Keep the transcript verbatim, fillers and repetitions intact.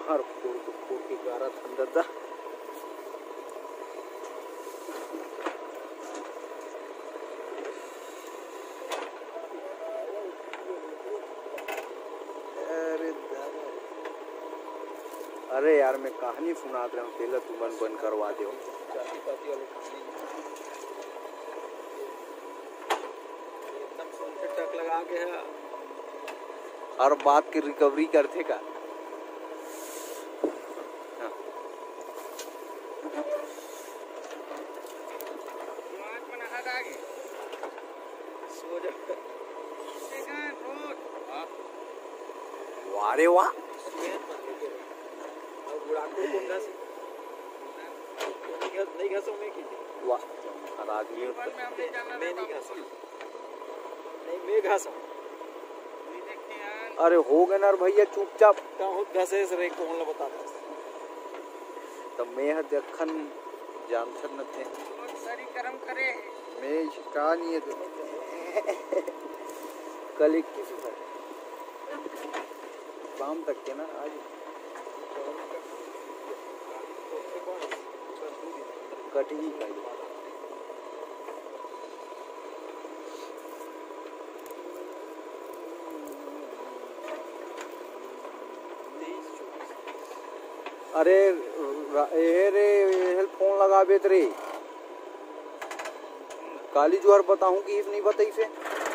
हर फोड़ को फोड़ के गारा अंदर था। अरे यार मैं कहानी सुना रहा हूँ, पहले तू मन बंद करवा दो। जाति पाति वाली कहानी एकदम फोन पे टक लगा के है, हर बात की रिकवरी करते का। हाँ। सो जा वारे वाह नहीं घसो में की वाह हर आदमी मैं नहीं घसा नहीं मैं घसा अरे हो गए ना भैया चुपचाप कहूँ घसे से रे कौन ला बताता तो मैं देखन जानथर न थे सारी कर्म करे मैं शिका नहीं है तो कल इक्कीस है शाम तक के ना आज कटही का अरे ए रे हेल्प फोन लगा बेत रे काली जोहर बताऊं कि इस नहीं बताई से